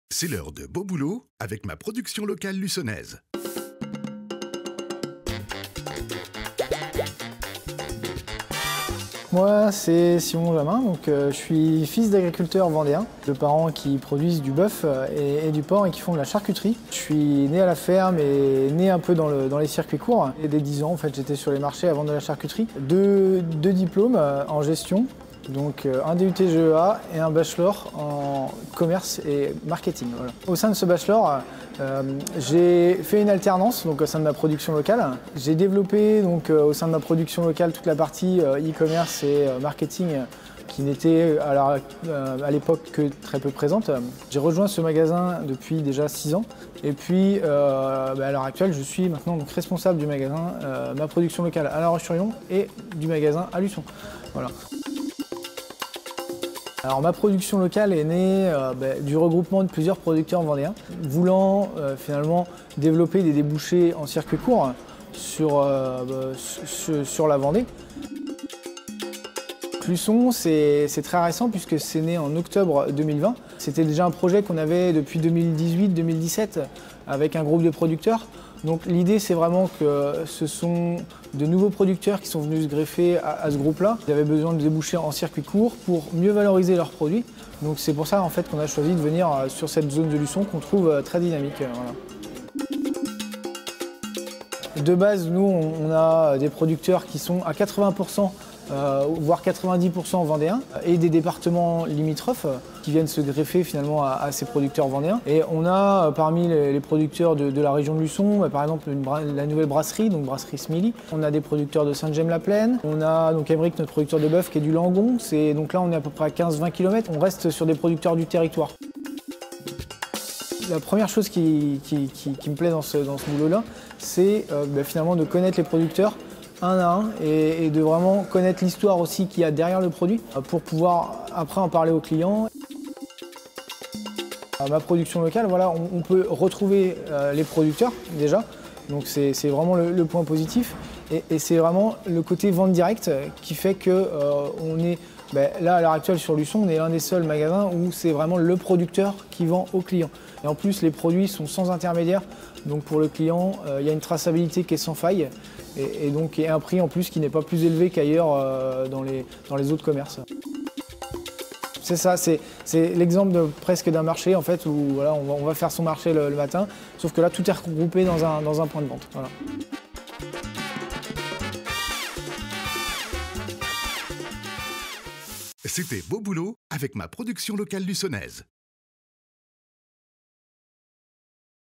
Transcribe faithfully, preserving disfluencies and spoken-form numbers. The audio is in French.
C'est l'heure de Beau Boulot avec ma production locale luçonnaise. Moi, c'est Simon Jamin, donc euh, je suis fils d'agriculteurs vendéens, de parents qui produisent du bœuf et, et du porc et qui font de la charcuterie. Je suis né à la ferme et né un peu dans, le, dans les circuits courts. Et dès dix ans, en fait, j'étais sur les marchés à vendre de la charcuterie. Deux, deux diplômes euh, en gestion, donc euh, un D U T G E A et un bachelor en commerce et marketing. Voilà. Au sein de ce bachelor, euh, j'ai fait une alternance donc, au sein de ma production locale. J'ai développé donc, euh, au sein de ma production locale toute la partie euh, e-commerce et euh, marketing euh, qui n'était à l'époque que très peu présente. J'ai rejoint ce magasin depuis déjà six ans et puis euh, bah, à l'heure actuelle je suis maintenant donc, responsable du magasin, euh, ma production locale à La Roche-sur-Yon et du magasin à Luçon. Voilà. Alors ma production locale est née euh, bah, du regroupement de plusieurs producteurs vendéens, voulant euh, finalement développer des débouchés en circuit court sur, euh, bah, sur, sur la Vendée. Luçon, c'est très récent puisque c'est né en octobre deux mille vingt. C'était déjà un projet qu'on avait depuis deux mille dix-huit deux mille dix-sept avec un groupe de producteurs. Donc l'idée c'est vraiment que ce sont de nouveaux producteurs qui sont venus se greffer à, à ce groupe-là. Ils avaient besoin de déboucher en circuit court pour mieux valoriser leurs produits. Donc c'est pour ça en fait qu'on a choisi de venir sur cette zone de Luçon qu'on trouve très dynamique. Voilà. De base, nous on a des producteurs qui sont à quatre-vingts pour cent Euh, voire quatre-vingt-dix pour cent vendéens et des départements limitrophes euh, qui viennent se greffer finalement à, à ces producteurs vendéens. Et on a euh, parmi les, les producteurs de, de la région de Luçon, bah, par exemple une, la nouvelle brasserie, donc brasserie Smilly. On a des producteurs de Saint-Gemme-la-Plaine. On a donc Emeric, notre producteur de bœuf qui est du Langon. Donc là on est à peu près à quinze vingt kilomètres. On reste sur des producteurs du territoire. La première chose qui, qui, qui, qui me plaît dans ce, dans ce boulot-là, c'est euh, bah, finalement de connaître les producteurs un à un et, et de vraiment connaître l'histoire aussi qu'il y a derrière le produit pour pouvoir après en parler aux clients. À ma production locale, voilà, on, on peut retrouver euh, les producteurs déjà, donc c'est vraiment le, le point positif et, et c'est vraiment le côté vente directe qui fait que euh, on est ben, là à l'heure actuelle sur Luçon, on est l'un des seuls magasins où c'est vraiment le producteur qui vend aux clients. Et en plus les produits sont sans intermédiaire, donc pour le client euh, il y a une traçabilité qui est sans faille et, et donc et un prix en plus qui n'est pas plus élevé qu'ailleurs euh, dans, les, dans les autres commerces. C'est ça, c'est l'exemple presque d'un marché en fait où voilà, on, va, on va faire son marché le, le matin, sauf que là tout est regroupé dans un, dans un point de vente. Voilà. C'était Beau Boulot avec ma production locale luçonnaise.